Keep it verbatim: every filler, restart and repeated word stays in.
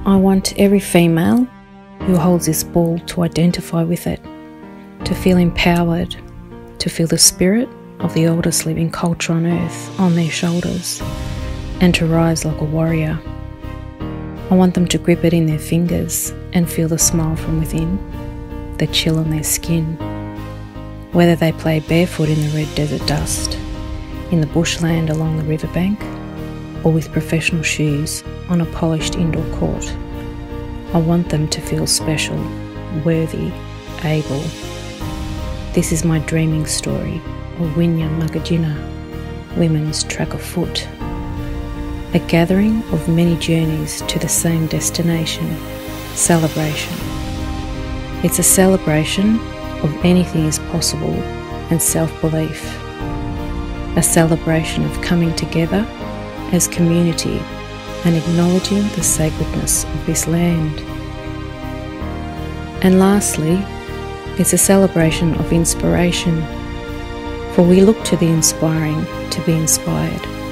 I want every female who holds this ball to identify with it, to feel empowered, to feel the spirit of the oldest living culture on earth on their shoulders, and to rise like a warrior. I want them to grip it in their fingers and feel the smile from within, the chill on their skin. Whether they play barefoot in the red desert dust, in the bushland along the riverbank, or with professional shoes on a polished indoor court, I want them to feel special, worthy, able. This is my dreaming story of Winya Magagina, Women's Track of Foot. A gathering of many journeys to the same destination, celebration. It's a celebration of anything is possible and self-belief. A celebration of coming together as community and acknowledging the sacredness of this land. And lastly, it's a celebration of inspiration, for we look to the inspiring to be inspired.